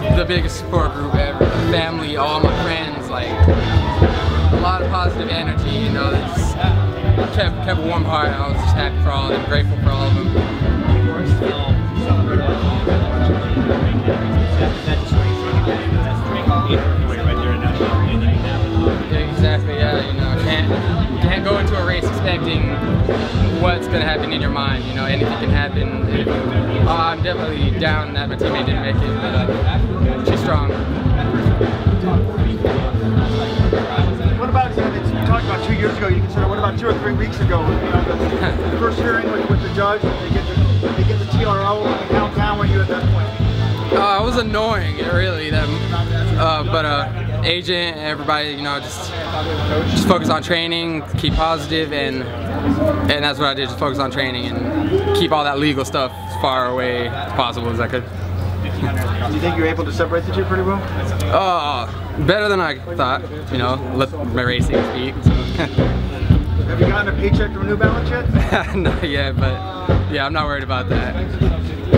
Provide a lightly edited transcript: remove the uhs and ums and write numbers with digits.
the biggest support group ever. Family, all my friends, like a lot of positive energy. You know, it just kept a warm heart. I was just happy for all of them, grateful for all of them. Exactly, yeah, you know, can't go into a race expecting what's going to happen in your mind, you know, anything can happen. I'm definitely down that my teammate didn't make it, but she's strong. What about, you talked about 2 years ago, you consider, what about 2 or 3 weeks ago, you know, the first hearing with the judge, they get the TRO, and the countdown, were you at that point? It was annoying, really, but agent, everybody, you know, just focus on training, keep positive, and that's what I did, just focus on training and keep all that legal stuff as far away as possible as I could. Do you think you're able to separate the two pretty well? Better than I thought, you know, let my racing speak. So. Have you gotten a paycheck from New Balance yet? Not yet, but yeah, I'm not worried about that.